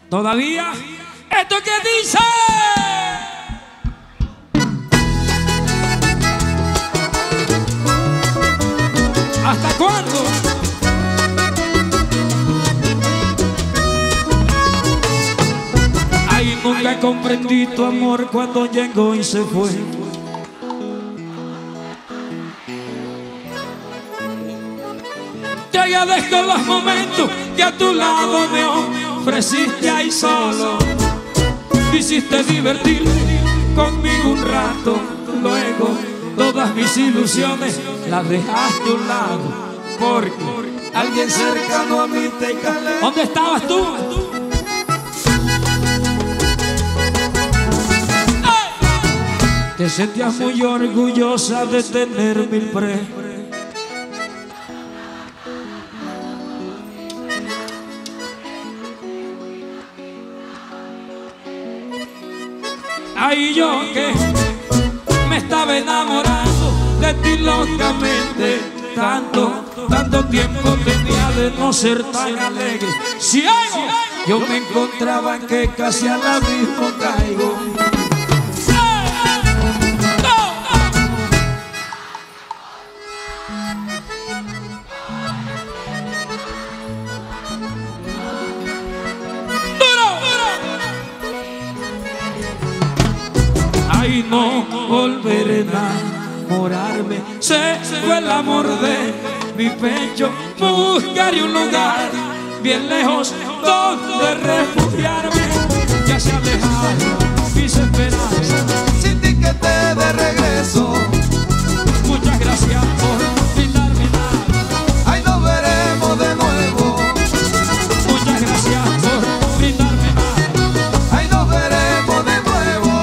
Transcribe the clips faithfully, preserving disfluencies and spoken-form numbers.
Todavía, ¿esto qué dice? ¿Hasta cuándo? Ay, nunca comprendí tu amor cuando llegó y se fue. Te agradezco los momentos que a tu lado me ofreciste ahí solo. Quisiste divertir conmigo un rato, luego todas mis ilusiones las dejaste a un lado, porque alguien cercano a mí te caló. ¿Dónde estabas tú? ¡Ay! Te sentías muy orgullosa de tener mil pre. Ay, yo que me estaba enamorando de ti locamente, tanto, tanto tiempo tenía de no ser tan alegre. Ciego, yo me encontraba en que casi al abismo caigo. Y no volveré a enamorarme. Se fue el amor de mi pecho. Buscaré un lugar bien lejos donde refugiarme. Ya se alejaron mis esperanzas. Sin ti que te de regreso. Muchas gracias por brindarme nada. Ay, nos veremos de nuevo. Muchas gracias por brindarme nada. Ay, nos veremos de nuevo.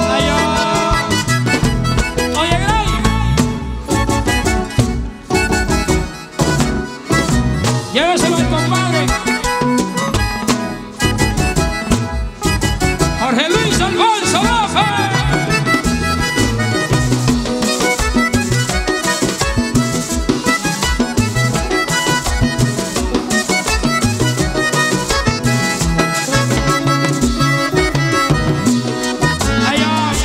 Lléveselo al compadre Jorge Luis Alfonso López. Ay, ay.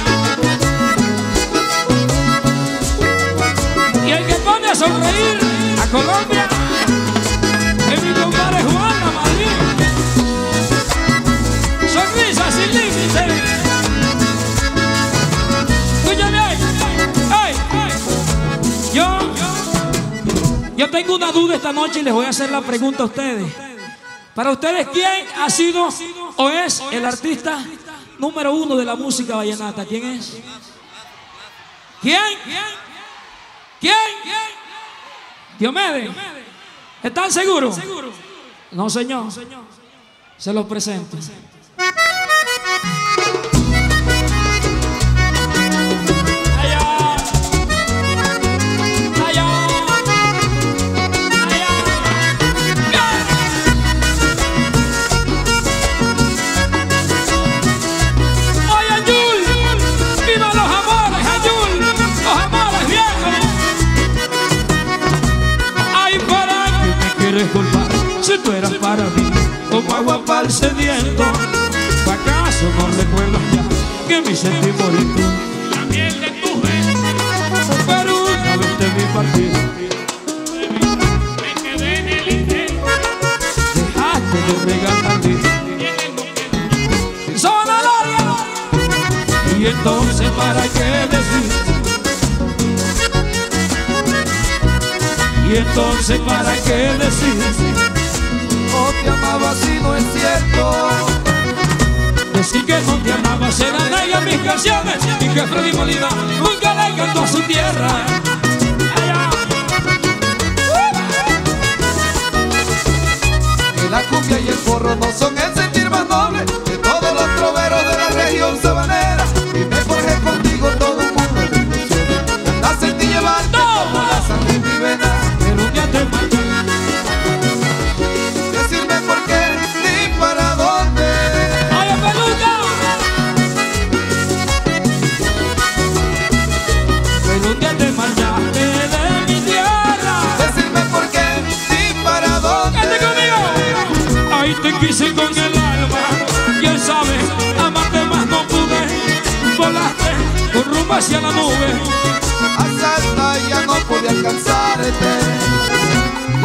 Y el que pone a sonreír a Colombia es mi compadre Juana Madrid. Sonrisa sin límite. Escúchame ahí. Ay, ay. Yo, yo tengo una duda esta noche y les voy a hacer la pregunta a ustedes. Para ustedes, ¿quién ha sido o es el artista número uno de la música vallenata? ¿Quién es? ¿Quién? ¿Quién? Diomedes. ¿Están seguros? No, señor. Se los presento. Allá. Allá. Allá. Oye, Ayul, viva los amores, Ayul, los amores viejos. Ay, para que me quieres culpar, si tú eras para mí como agua para el sediento. ¿Acaso no recuerdas ya que me sentí morir tú? La miel de tus besos. Pero una vez te vi partir, me quedé en el intento. Dejaste de regalar zona larga. Y entonces, ¿para qué decir? Y entonces, ¿para qué decir? No te amaba si no es cierto. Decir que no te amaba será negar mis canciones y que Freddy Molina nunca le cantó a su tierra. Allá. Que la cumbia y el porro no son el sentir más noble de todos los troveros de la región sabanera. Y me forjé contigo todo un mundo de ilusiones. La sentí llevarte como la sangre en mi vena. Pero un día te marché. Decirme por qué ni para dónde. ¡Oye, peluca! Pero un día te marchaste de mi tierra. Decirme por qué ni para dónde. ¡Quédate conmigo! Ahí te quise con el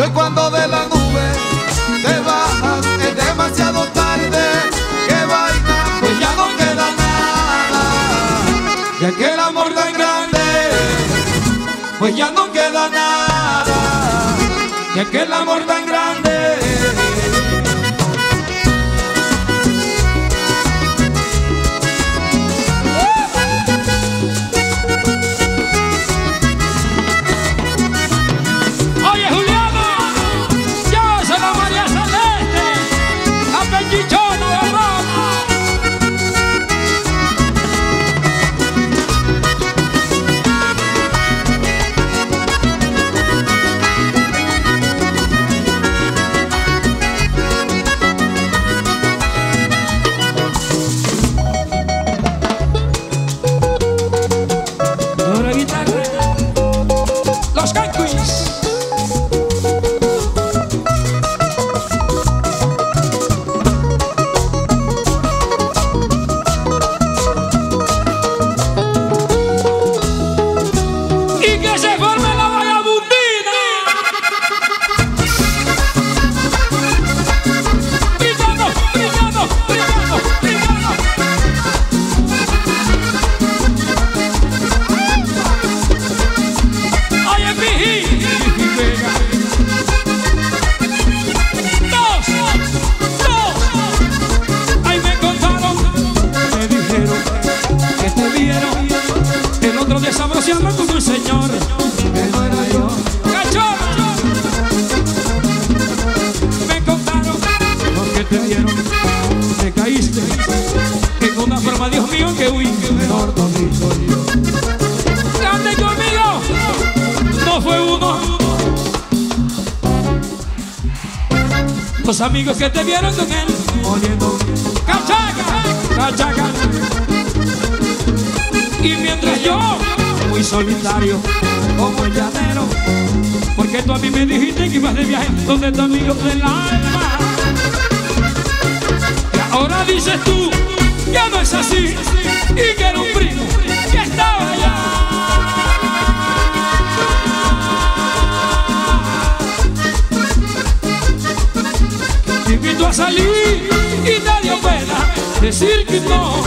hoy cuando de la nube te bajas es demasiado tarde. ¡Qué vaina! Pues ya no queda nada. Y aquel amor tan grande, pues ya no queda nada. Y aquel amor tan grande. Con un señor que no era yo. ¡Cachorro! Me contaron los que te vieron, te caíste en una forma, Dios mío, que huí. Mejor dormido yo. Cante conmigo. No fue uno. Los amigos que te vieron con él oliendo cachaca, cachaca. Y mientras yo, muy solitario, como el llanero, porque tú a mí me dijiste que ibas de viaje donde tu amigo del alma. Y ahora dices tú, ya no es así, y que era un primo que estaba allá. Te invito a salir y te dio pena decir que no.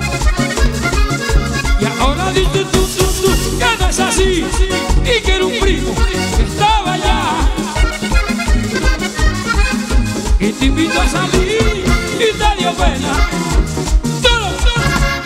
Y ahora dices tú, tú, tú, que no es así, y que era un primo que estaba allá. Y te invito a salir y te dio pena. ¡Todo, todo!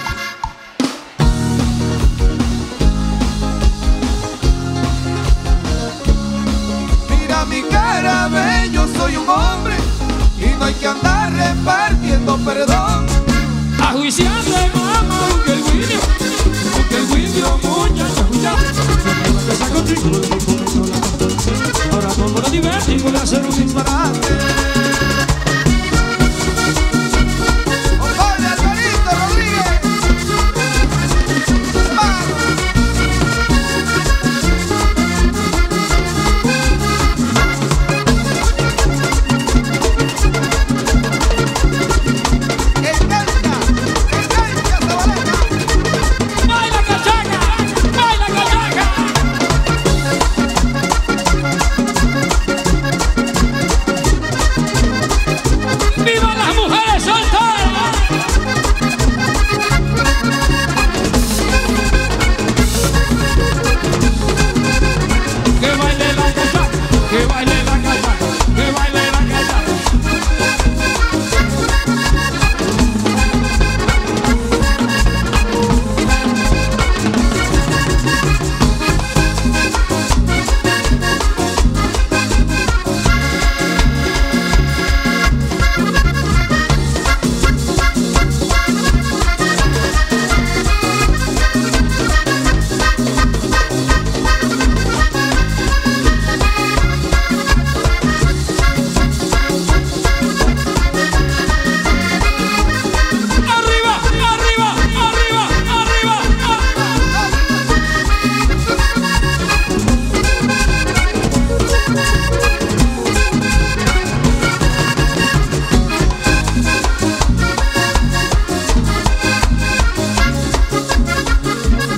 Mira mi cara, ve, yo soy un hombre y no hay que andar repartiendo perdón. Ajuiciando mamá, aunque el guiño, aunque el guiño, muchacha, muchacha, contigo, ahora todo lo divertido de hacer un disparate. ¡Oye, Alvarito Rodríguez!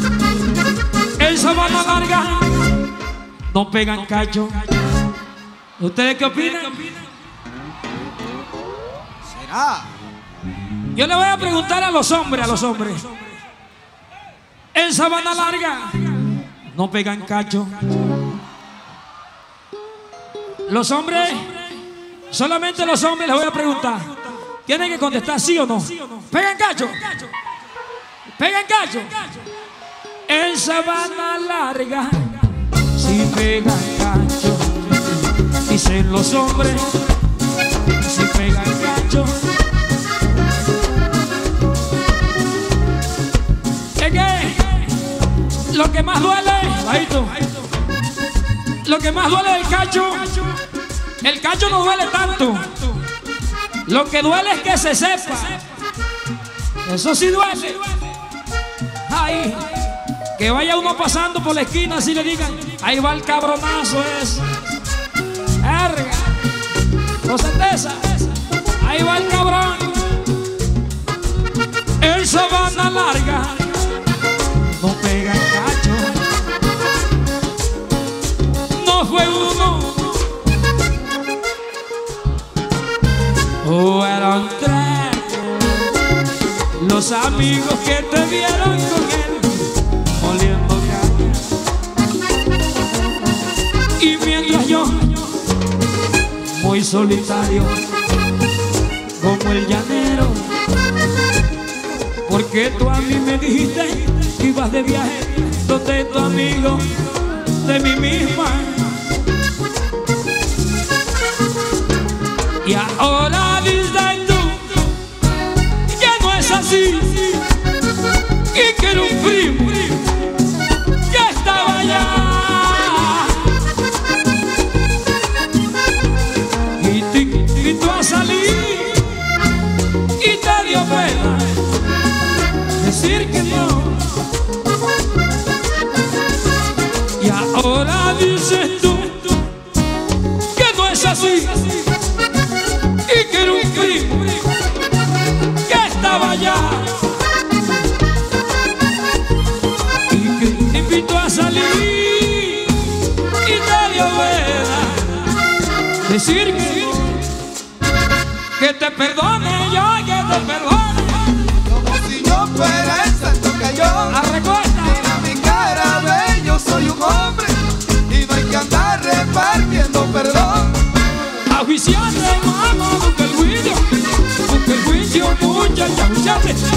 No pegan cacho, ¿Ustedes qué opinan? ¿Será? Yo le voy a preguntar a los hombres, a los hombres. En Sabana Larga no pegan cacho. Los hombres, solamente los hombres les voy a preguntar. Tienen que contestar sí o no. ¿Pegan cacho? ¿Pegan cacho? En Sabana Larga sí pegan cacho. Dicen los hombres, sí pegan cacho. Es que lo que más duele, bajito, lo que más duele del cacho, el cacho no duele tanto. Lo que duele es que se sepa. Eso sí duele. Ay, que vaya uno pasando por la esquina así le digan, ahí va el cabronazo ese. Erga, con certeza, ahí va el cabrón. En Sabana Larga no pega el cacho. No fue uno, fueron tres los amigos que te vieron con él oliendo caña. Y mientras yo, muy solitario, como el llanero, porque tú a mí me dijiste que ibas de viaje donde tu amigo de mí misma. Y ahora dices tú que no es así, y que era un primo que estaba allá. Y te invitó a salir y te dio pena decir que no. Y ahora dices tú que no es así, y que era un primo que estaba allá. Y que te invitó a salir y te dio pena decir que que te perdone yo, que te perdone. Como si yo fuera el santo que yo. La recuerda. Mira mi cara, ve, yo soy un hombre y no hay que andar repartiendo perdón. A juiciarle, mano, busca el juicio, busca el juicio, muchacha, muchacha.